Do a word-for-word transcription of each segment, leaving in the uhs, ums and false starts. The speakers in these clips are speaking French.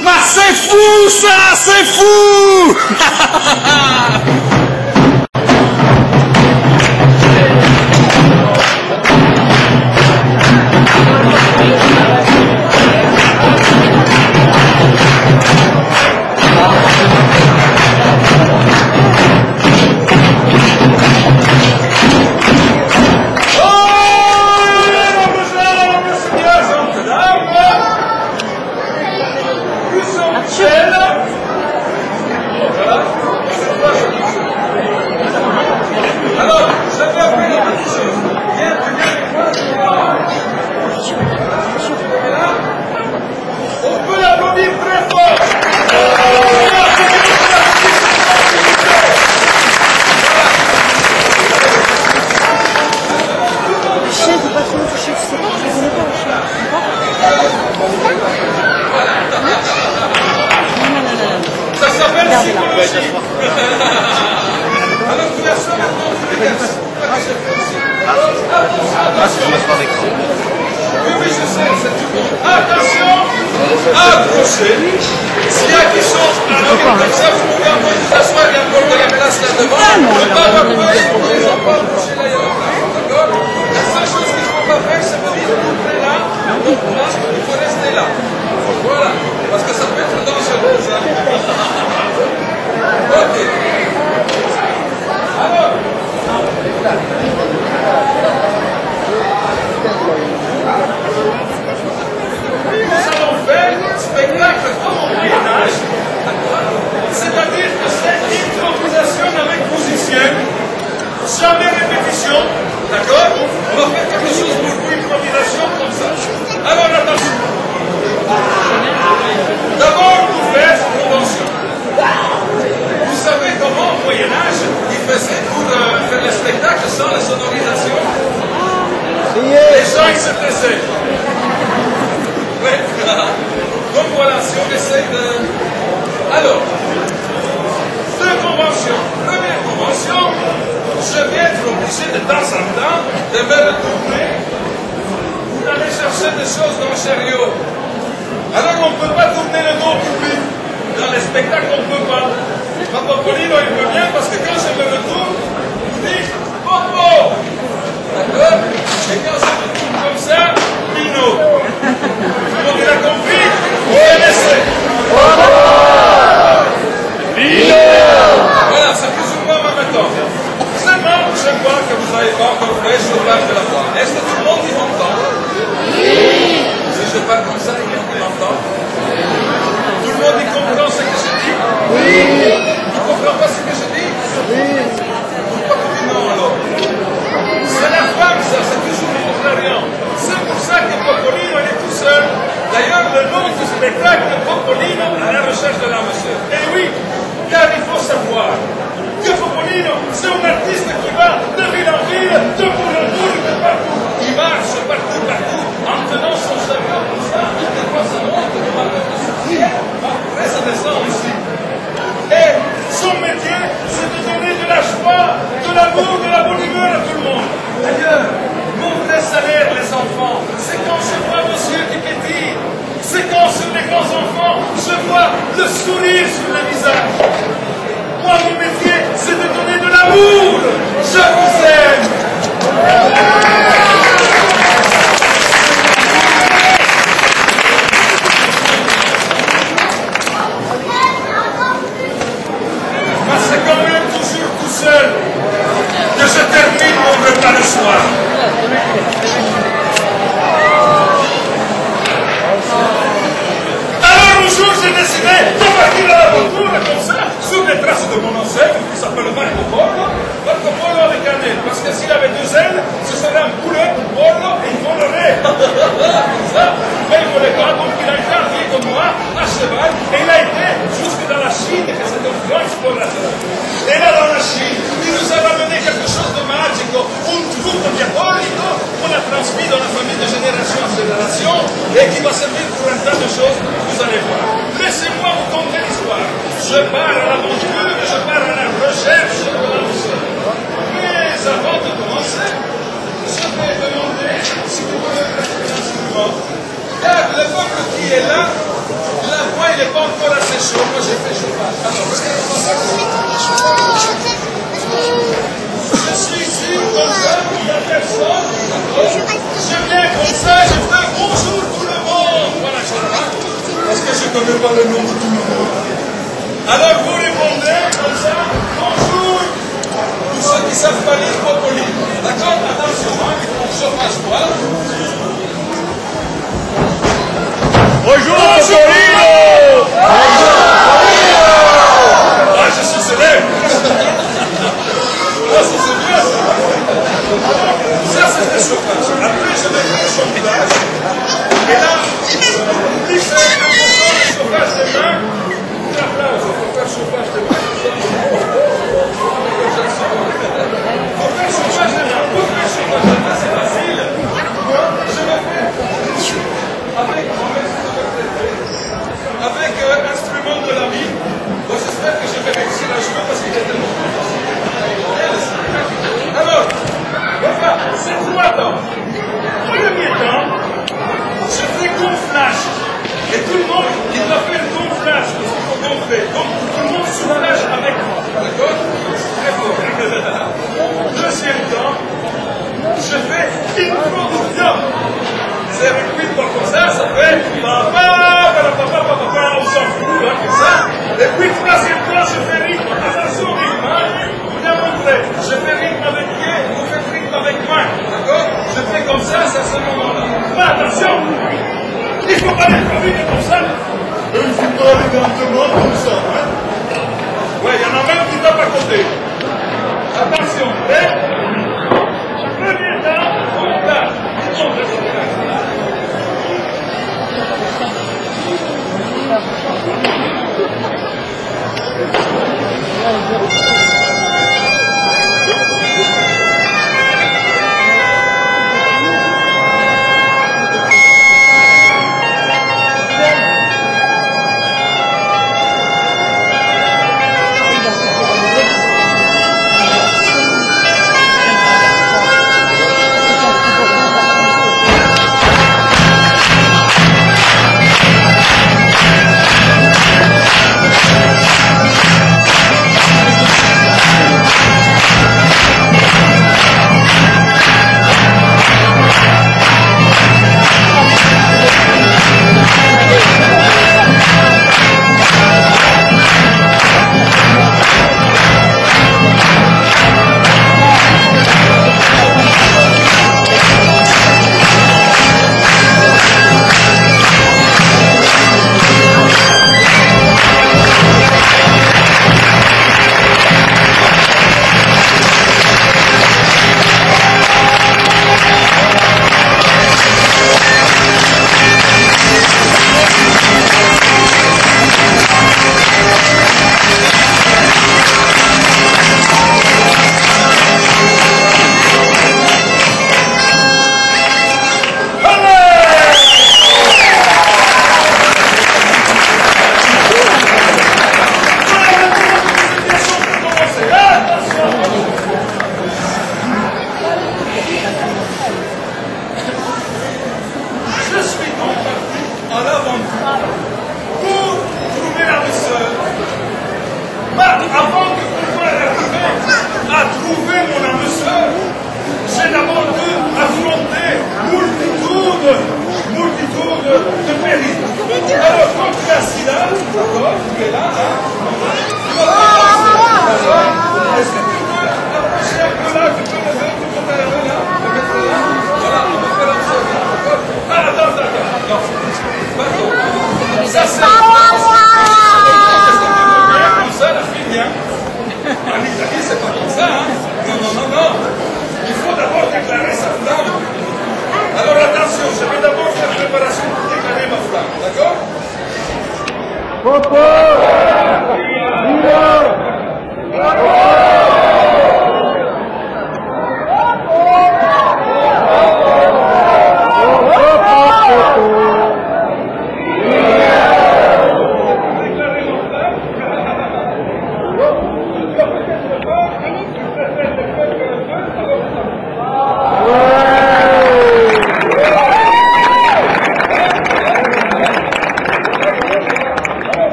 Bah c'est fou ça, c'est fou. Je pars à l'aventure, je pars à la recherche de la leçon. Mais avant de commencer, je vais demander si vous pouvez rester un instrument. Car le peuple qui est là, la moi, il n'est pas encore assez chaud. Moi, j'ai fait chauffage. Alors, regardez-moi ça. Je suis ici, comme ça, il n'y a personne. Je viens comme ça, je fais bonjour tout le monde. Voilà, je vois. Parce que je ne connais pas le nom de tout le monde. Alors, vous répondez comme ça, bonjour. Tous ceux qui savent pas lire, pas poli. D'accord? Attention, hein, chauffage quoi. Bonjour, Popolino! Ah, je suis célèbre! Ah, ça c'est bien ça! Ça c'est le chauffage. Après je vais faire le chauffage. Et là, si c'est le chauffage des mains, là, là, il faut faire le chauffage des mains. Il faut faire le chauffage des mains. Pour faire le chauffage des mains, c'est facile. Je vais faire avec avec euh, l'instrument de la vie. Bon, j'espère que je vais réussir à jouer parce qu'il est tellement facile. Alors, enfin, c'est trois temps. Premier temps, je fais gonflage. Et tout le monde, il va faire gonflage parce qu'il faut gonfler. Donc, tout le monde soulage avec moi. D'accord? Très fort. Deuxième temps, je fais introduction. C'est avec huit pas comme ça, ça fait papa, papa, papa, papa, papa, on s'en fout, hein, comme ça. Et puis, troisième temps, je fais rythme. Attention, rythme, hein. Bien montré. Je fais rythme avec pied, vous faites rythme avec main. D'accord? Je fais comme ça, c'est à ce moment-là. Mais attention! Il ne faut pas aller trop vite comme ça. Il ne faut pas aller lentement comme ça, hein? Ouais, il y en a même qui tapent à côté. Attention, prêt? Premier temps, montage.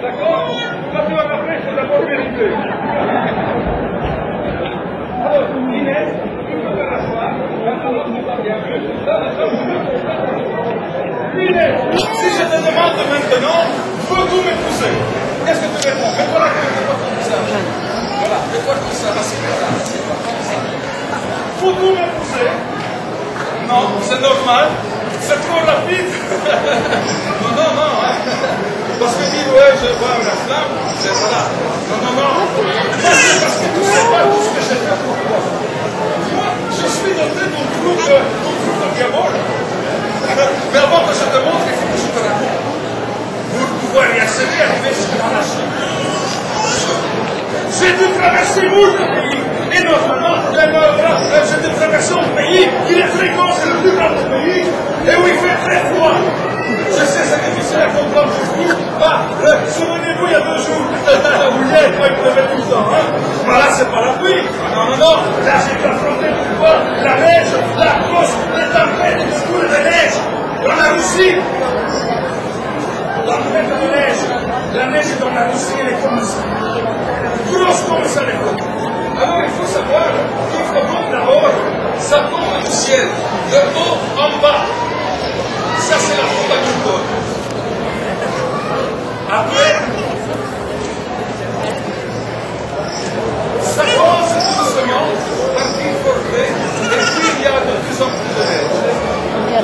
D'accord? Quand tu vas m'appeler, il faut d'abord vérifier. Alors, Inès, tu peux faire asseoir. Alors, tu vas bien. Inès, si je te demande maintenant, veux-tu m'épouser? Qu'est-ce que tu réponds? Mets-toi la main, mets-toi ton visage. Voilà, mets-toi comme ça, assieds-toi. Faut-tu m'épouser? Non, c'est normal. C'est trop rapide. Non, non, non. Hein. Parce que dire, ouais, je vois la flamme, c'est voilà. Non, non, non. Moi, c'est parce que tu ne sais pas tout ce que j'ai fait pour toi. Moi, je suis doté d'un groupe de diable. Mais avant que je te montre, il faut que je te raconte. Pour pouvoir y accéder, arriver jusqu'à la Chine. J'ai dû traverser beaucoup de pays. Et normalement, j'ai dû traverser un pays qui est fréquent, c'est le plus grand pays, et où il fait très froid. Je sais, c'est difficile à comprendre pour vous. Ah, souvenez-vous, il y a deux jours, où il y a, il pleuvait tout le temps. Hein? Voilà, c'est pas la pluie. Non, non, non. Là, j'ai dû affronter tout le temps la neige, la grosse, les tempêtes, les coups de neige. Dans la Russie, la tempête de neige, la neige dans la Russie, elle est comme ça. Grosse comme ça, les gars. Alors il faut savoir qu'il faut donc d'abord, ça tombe du ciel, de haut en bas. Ça c'est la faute à Newton. Après, ça commence tout doucement par une forêt, et puis il y a de plus en plus de neige.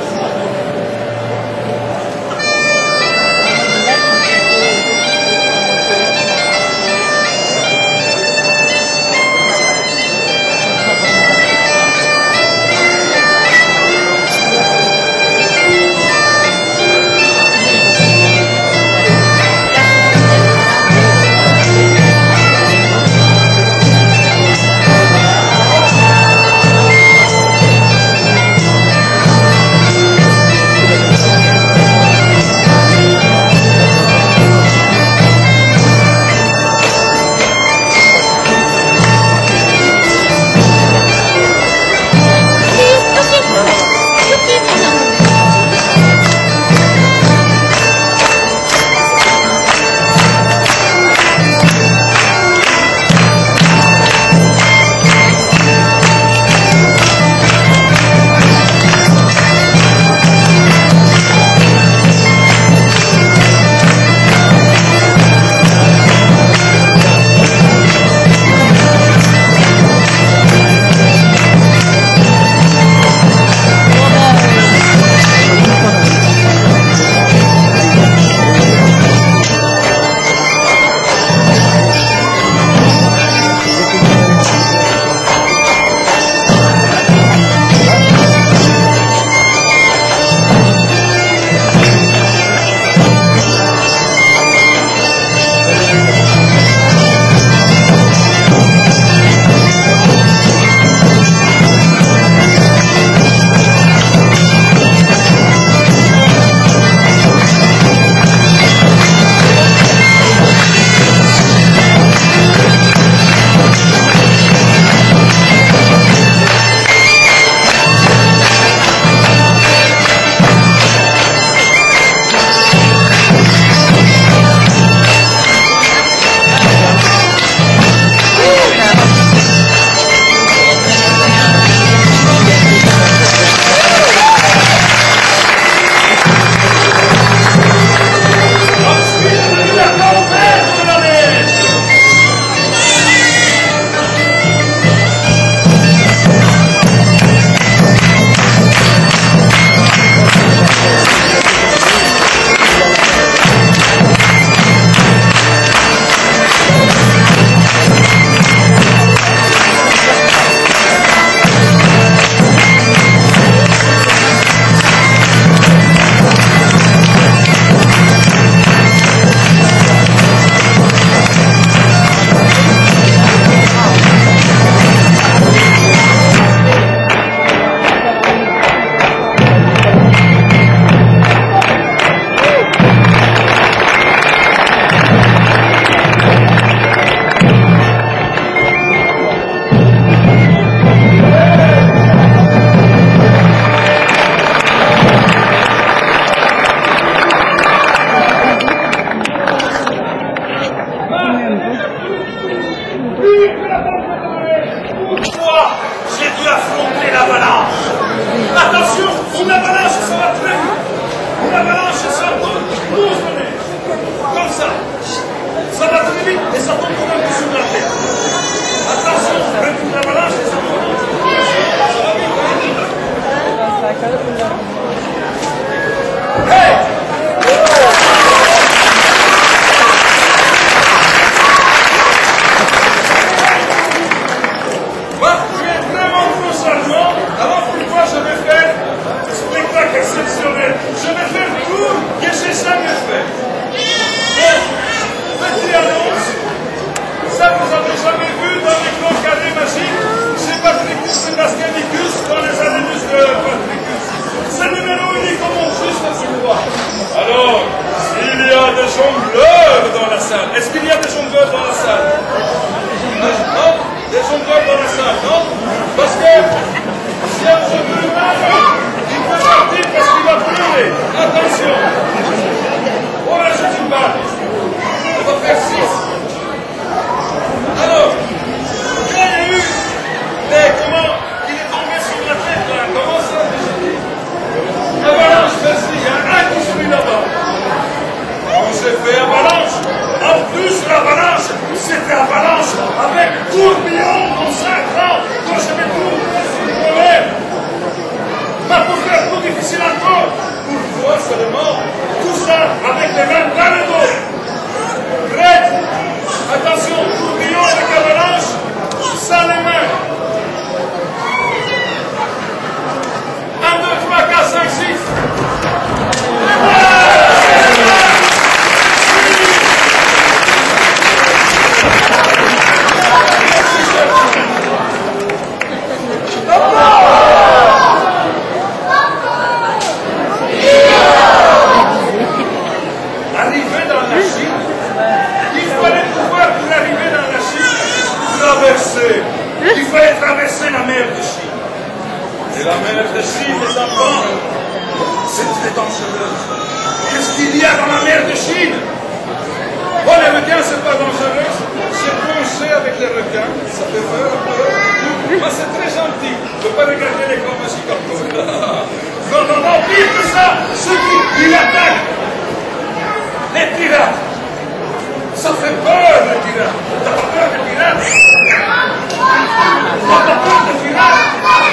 ça tombe quand même sur la tête. Attention, même toute l'avalanche, les enfants. Ça va bien, hein? Hey! Moi, je vais être vraiment grossièrement. Alors, pour une fois, je vais faire un spectacle exceptionnel. Je vais faire tout que j'ai jamais fait. Petite annonce, ça vous avez jamais vu dans les grands carrés magiques, c'est Patricus Sébastien Nicus dans les années de Patricus. C'est le numéro unique au monde, juste à ce moment. Alors, s'il y a des jongleurs dans la salle, est-ce qu'il y a des jongleurs dans la salle? Non? Des jongleurs dans la salle, non? Parce que si un jongleur malade, il peut partir parce qu'il va pleurer. Attention! On rajoute une balle. On va faire six. Alors, il y a eu des comment il est tombé sur la tête là. Comment ça? Avalanche, merci. Il y a un qui suit là-bas. On s'est fait avalanche. En plus, l'avalanche, c'était avalanche avec tourbillon en cinq ans. Moi, je vais tout sur le problème. Mais pour faire plus difficile encore, pour voir seulement tout ça avec les mains dans le dos. Prête. Attention, tourbillon avec avalanche, sans les mains. un, deux, trois, quatre, cinq, six. Arriver dans la Chine, il fallait pouvoir pour arriver dans la Chine traverser. Il fallait traverser la mer de Chine. Et la mer de Chine, les enfants, c'est très dangereux. Qu'est-ce qu'il y a dans la mer de Chine? Bon, les requins, c'est pas dangereux. J'ai plongé avec les requins, ça fait peur un peu. Mais c'est très gentil. Il ne faut pas regarder les grands magiques encore. Non, non, non, pire que ça, ceux qui ils attaquent. Les pirates. Ça fait peur, les pirates. T'as pas peur des pirates? T'as pas peur des pirates?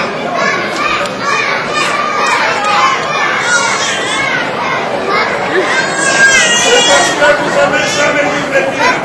C'est parce que vous avez jamais vu les pirates.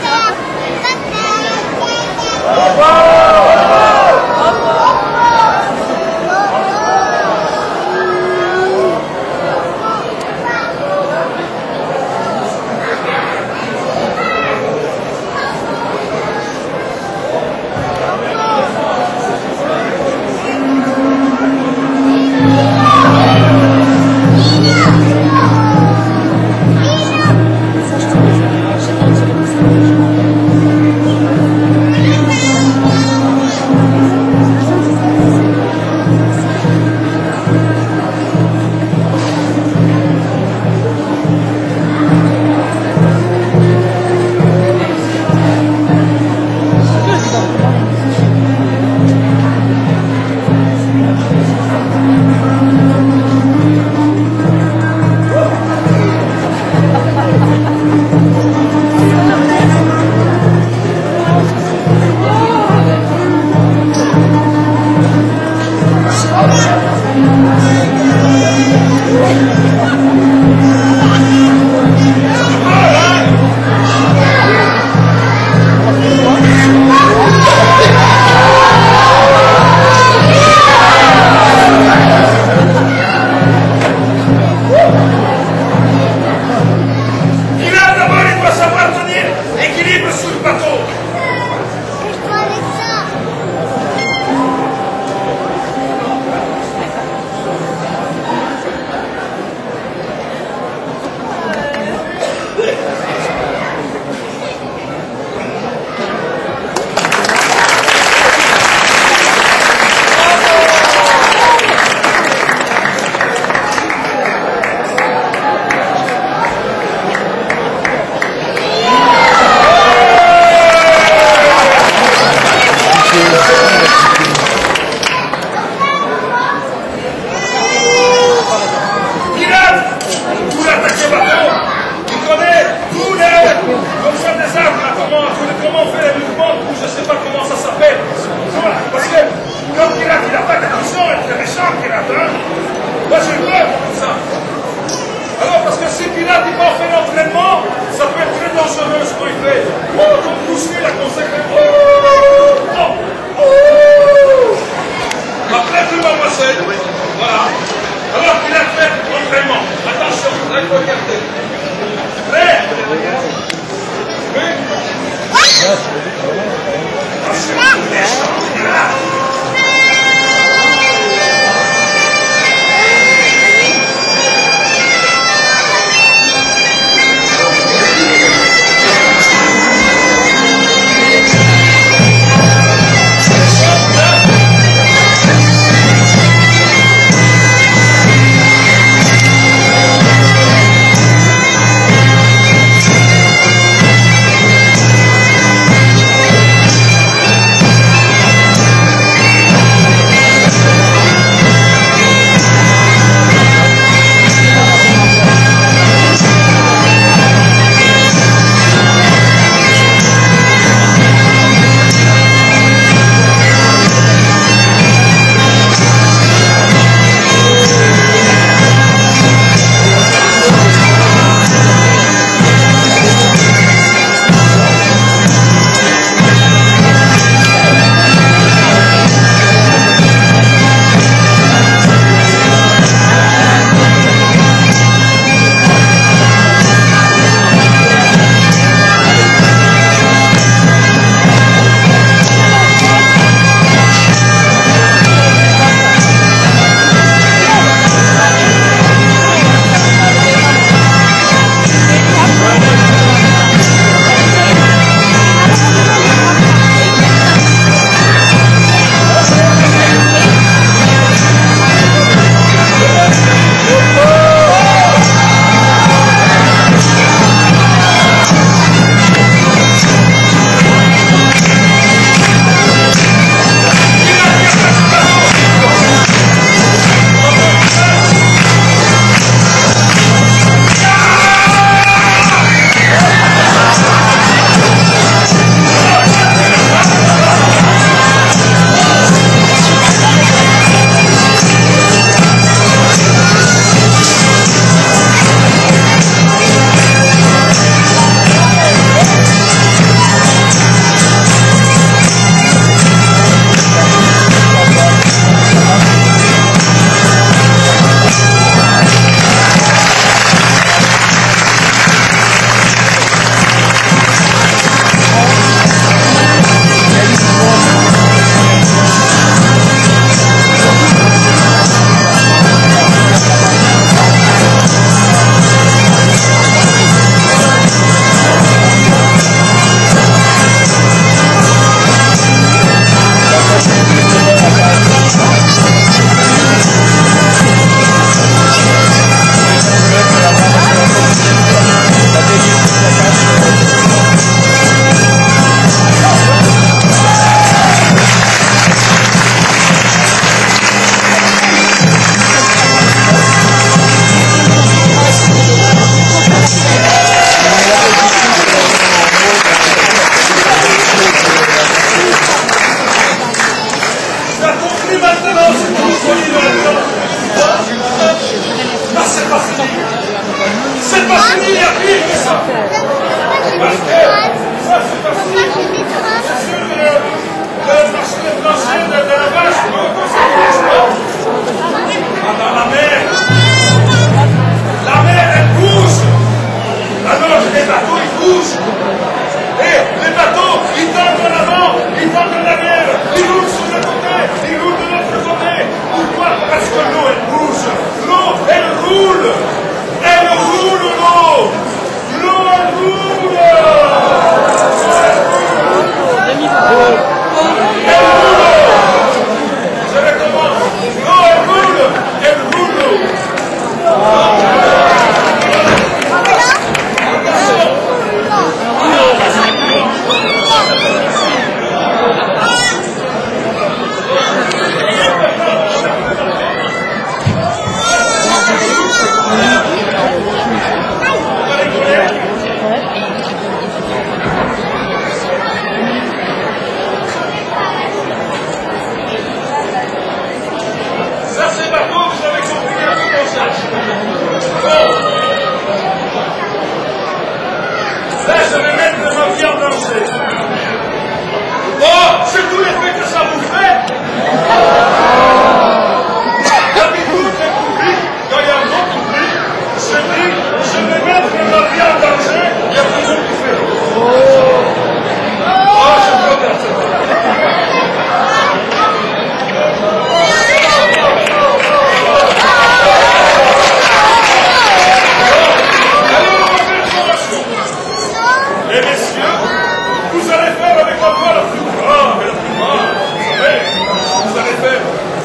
vous allez faire avec la voix la plus grave et la plus grave. Vous savez, vous allez faire.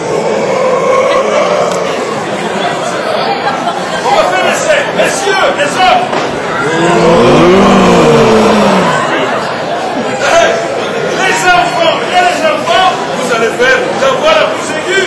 On va faire l'essai. Messieurs, les hommes. Les enfants, et les enfants, vous allez faire la voix la plus aiguë.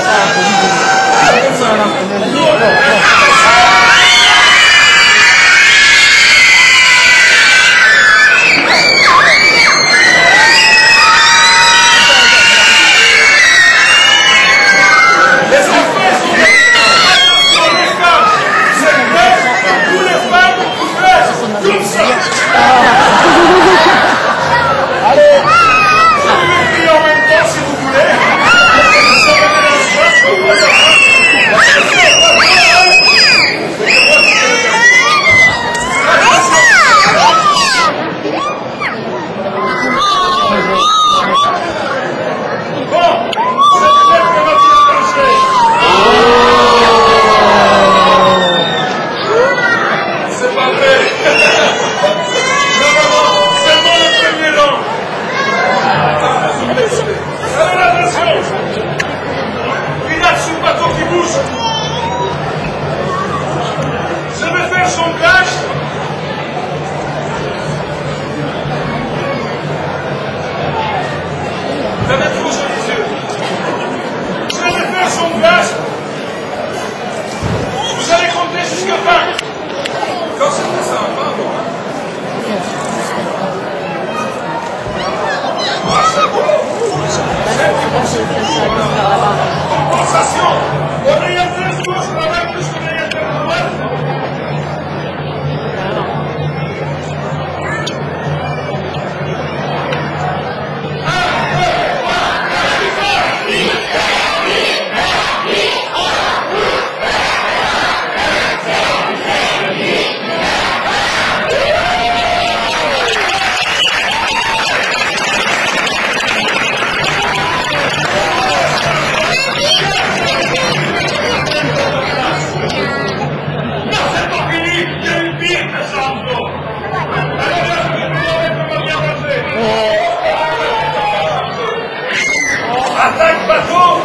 Attaque bateau,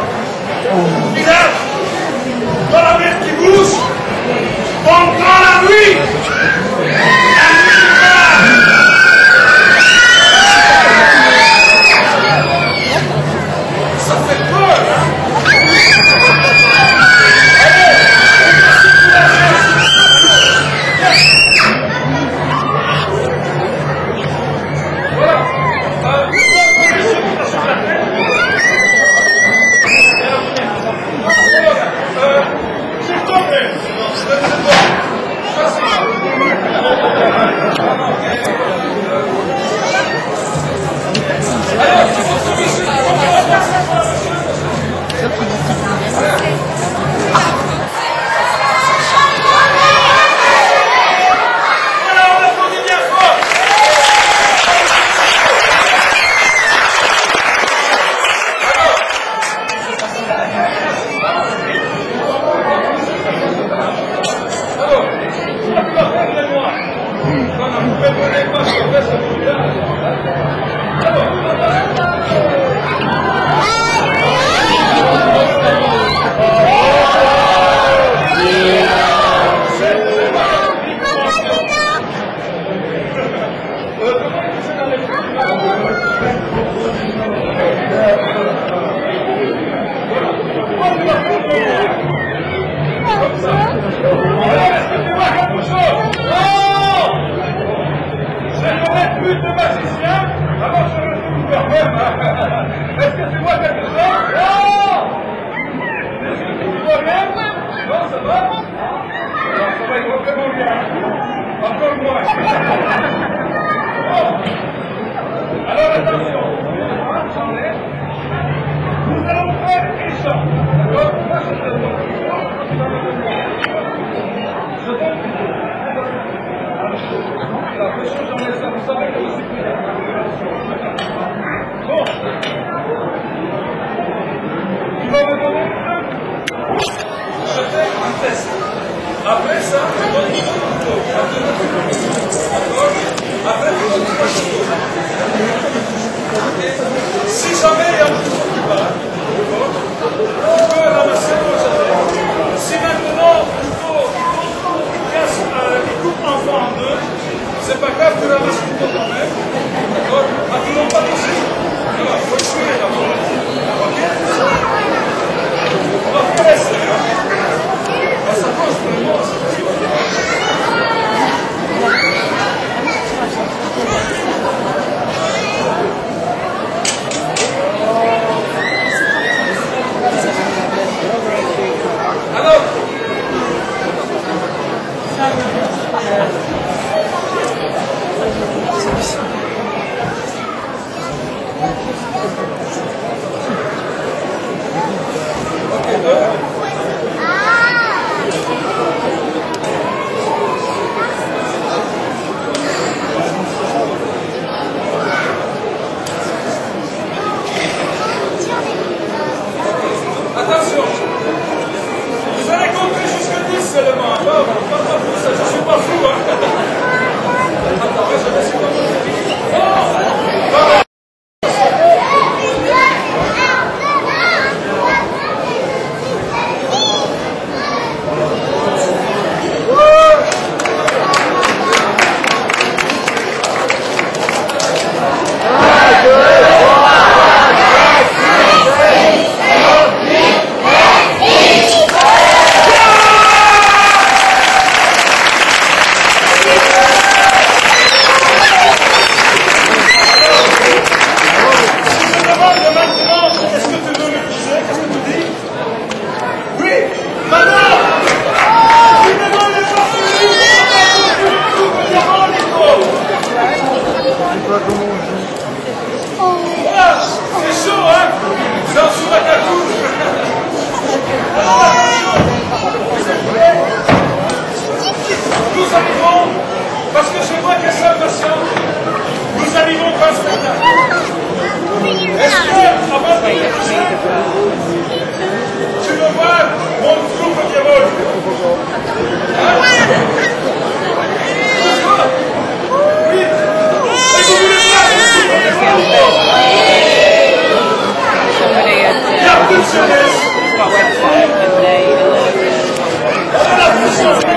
village, dans la mer qui bouge, pendant la nuit. Ça fait peur, hein? Après ça, je donne une photo. Après, je donne une photo. Voilà, c'est chaud, hein? C'est en dessous de la couche. Nous arrivons, parce que je vois que ça patiente, nous arrivons pas ce matin. Est-ce que, avant de commencer, tu veux voir mon troupe qui vole? Hein? Oui. Et vous voulez voir le troupe qui vole? Il y a plus de jeunesse. Voilà la puissance.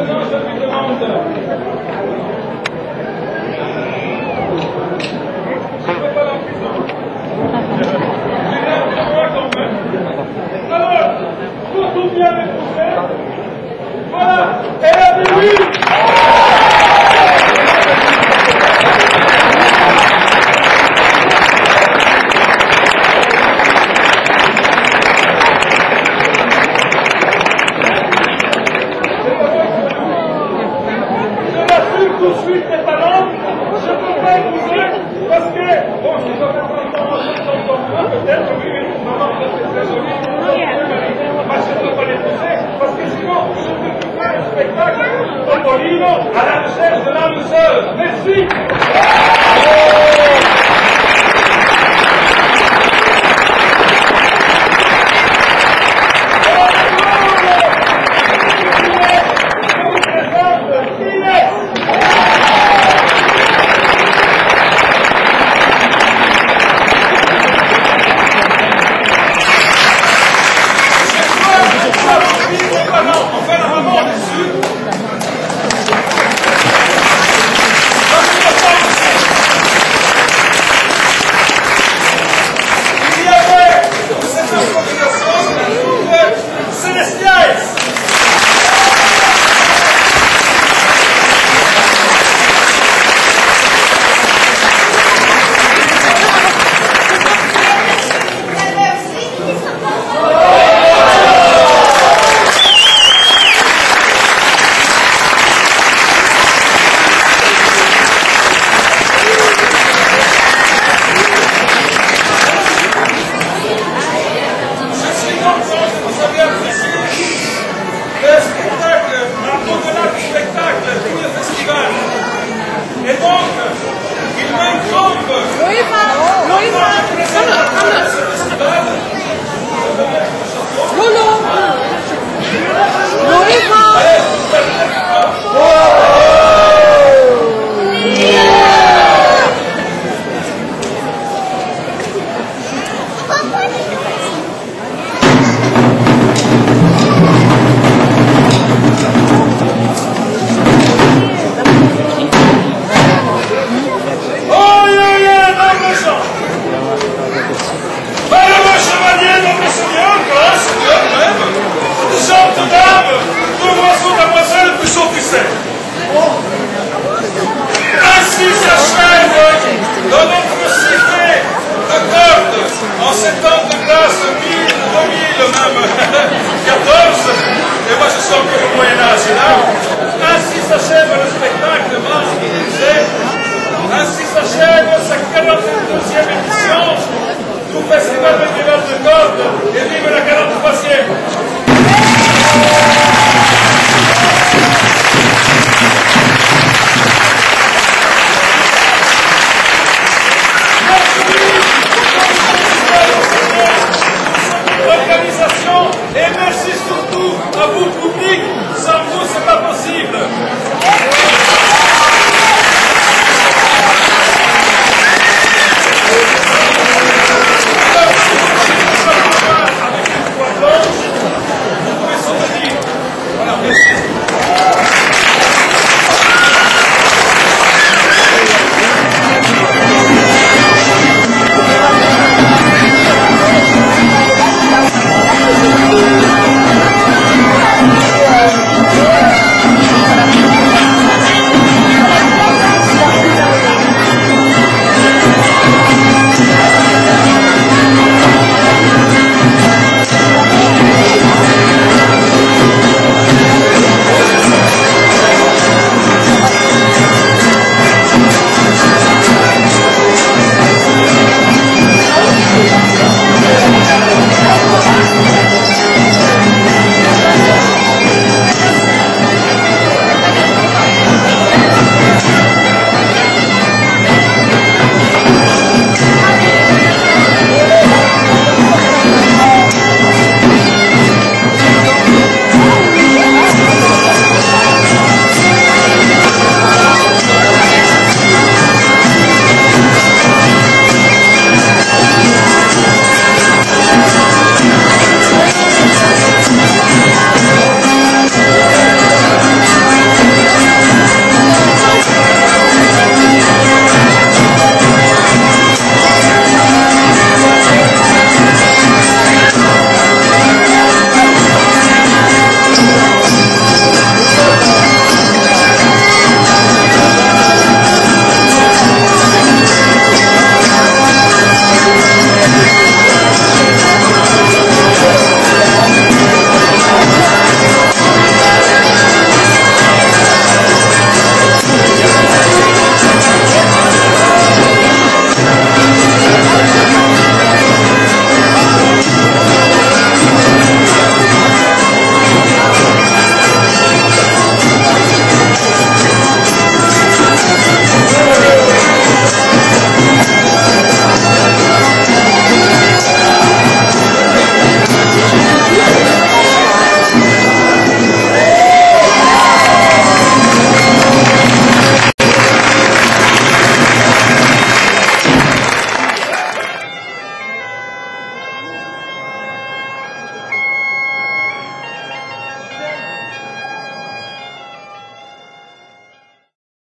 maintenant, je lui demande. Je ne peux pas l'emprisonner. Je l'aime de moi quand même. Alors, pour tout bien m'éprouver, voilà, elle a dit oui. Poursuite des talents, je peux pas épouser parce que, bon, je dois faire un peut-être, oui, maman, c'est très joli, mais je ne peux pas l'épouser parce que sinon, je ne peux plus faire un spectacle Topolino à la recherche de l'âme seule. Merci. Ainsi s'achève dans notre cité de Cordes, en ces temps de classe mille, deux mille même, quatorze, et moi je suis encore au Moyen-Âge là. Ainsi s'achève le spectacle de Mars Élysée. Ainsi s'achève sa quarante-deuxième édition du Festival médiéval de Cordes, et vive la quarante-troisième.